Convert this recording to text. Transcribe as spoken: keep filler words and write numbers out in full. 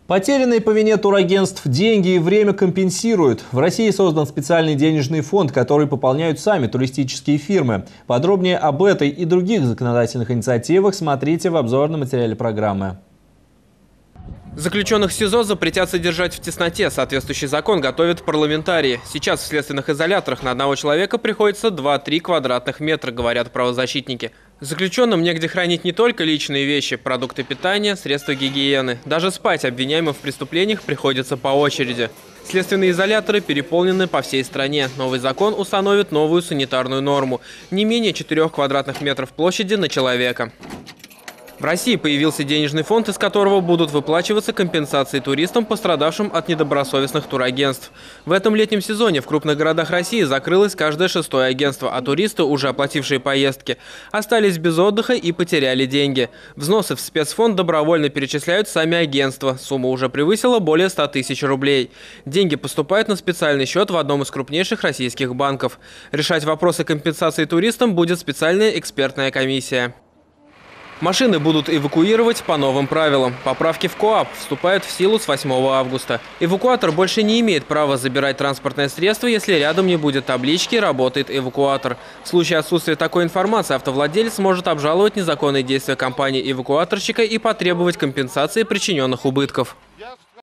Потерянные по вине турагентств деньги и время компенсируют. В России создан специальный денежный фонд, который пополняют сами туристические фирмы. Подробнее об этой и других законодательных инициативах смотрите в обзорном материале программы. Заключенных в СИЗО запретят содержать в тесноте. Соответствующий закон готовят парламентарии. Сейчас в следственных изоляторах на одного человека приходится два-три квадратных метра, говорят правозащитники. Заключенным негде хранить не только личные вещи, продукты питания, средства гигиены. Даже спать обвиняемым в преступлениях приходится по очереди. Следственные изоляторы переполнены по всей стране. Новый закон установит новую санитарную норму – не менее четырёх квадратных метров площади на человека. В России появился денежный фонд, из которого будут выплачиваться компенсации туристам, пострадавшим от недобросовестных турагентств. В этом летнем сезоне в крупных городах России закрылось каждое шестое агентство, а туристы, уже оплатившие поездки, остались без отдыха и потеряли деньги. Взносы в спецфонд добровольно перечисляют сами агентства. Сумма уже превысила более ста тысяч рублей. Деньги поступают на специальный счет в одном из крупнейших российских банков. Решать вопросы компенсации туристам будет специальная экспертная комиссия. Машины будут эвакуировать по новым правилам. Поправки в КоАП вступают в силу с восьмого августа. Эвакуатор больше не имеет права забирать транспортное средство, если рядом не будет таблички «Работает эвакуатор». В случае отсутствия такой информации автовладелец может обжаловать незаконные действия компании-эвакуаторщика и потребовать компенсации причиненных убытков.